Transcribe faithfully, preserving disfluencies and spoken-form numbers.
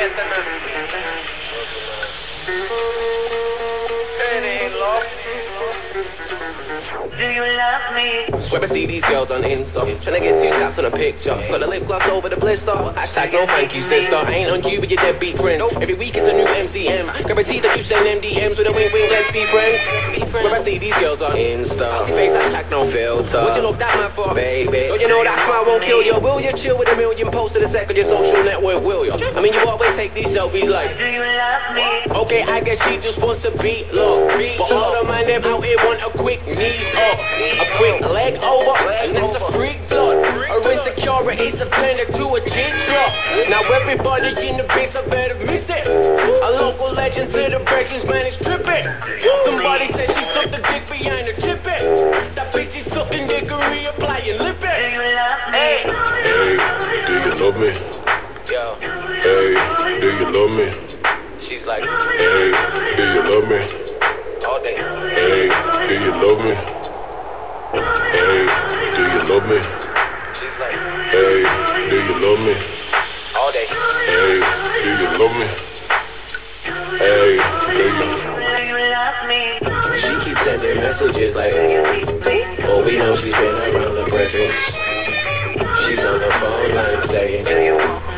Do you love me? Swear I see these girls on Insta, tryna get two taps on a picture. Got a lip gloss over the blister. Hashtag no thank you, sister. I ain't on you with your deadbeat friends. Every week it's a new M C M. Guarantee that you send M D Ms with a wing wing. Let's be friends. Swear I see these girls on Insta. Multi face, hashtag no filter. What you look that man for, baby? Don't you know that smile won't kill you? Will you chill with a million posts in a second? Your social network, will you? I mean, you always take these selfies like, Do you love me? okay, I guess she just wants to beat low. But all the man them out here want a quick knees up, a quick leg over, and that's a freak blood. Her insecurity's a blender to a jigsaw. Now everybody in the base, I better miss it. A local legend to the breakers, man, is tripping. Somebody said she sucked the dick behind her chipping. That bitch is sucking dickery, applying Do lipping. you love me? Hey, Hey, do you love me? yo, Hey, do you love me? she's like, Hey, do you love me? all day. Hey, do you love me? Hey, do you love me? She's like, Hey, do you love me? all day. Hey, do you love me? Hey, do you? Do you love me? She keeps sending messages like, Please? oh, we know she's been around the brethren. She's on the phone line saying, Do you want